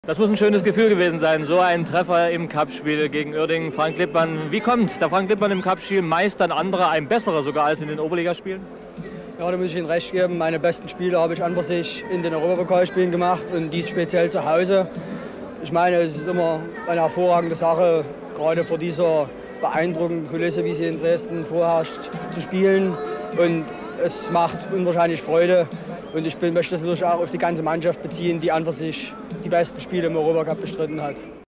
Das muss ein schönes Gefühl gewesen sein, so ein Treffer im Cupspiel gegen Uerdingen. Frank Lippmann, wie kommt der Frank Lippmann im Cupspiel meist an andere, ein besserer sogar als in den Oberligaspielen? Ja, da muss ich Ihnen recht geben. Meine besten Spiele habe ich an für sich in den Europapokalspielen gemacht und dies speziell zu Hause. Ich meine, es ist immer eine hervorragende Sache, gerade vor dieser beeindruckenden Kulisse, wie sie in Dresden vorherrscht, zu spielen. Und es macht unwahrscheinlich Freude. Und ich möchte das natürlich auch auf die ganze Mannschaft beziehen, die an für sich die besten Spiele im Europacup bestritten hat.